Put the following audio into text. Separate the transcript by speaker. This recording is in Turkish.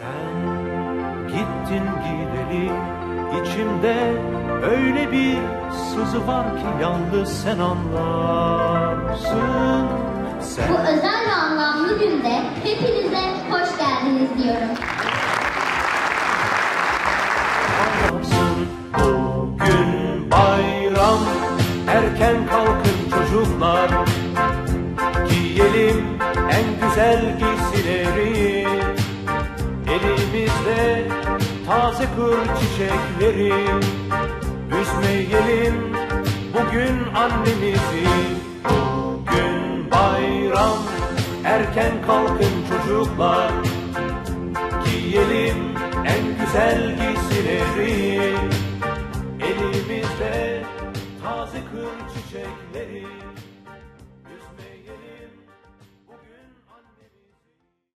Speaker 1: Sen gittin gideli, içimde öyle bir sızı var ki yalnız sen anlarsın. Sen...
Speaker 2: Bu özel ve anlamlı günde hepinize hoş geldiniz diyorum.
Speaker 1: Anlarsın, bugün bayram, erken kalkın çocuklar, giyelim en güzel giysileri. Elimizde taze kır çiçekleri, üzmeyelim bugün annemizi. Bugün bayram, erken kalkın çocuklar, giyelim en güzel giysileri. Elimizde taze kır çiçekleri.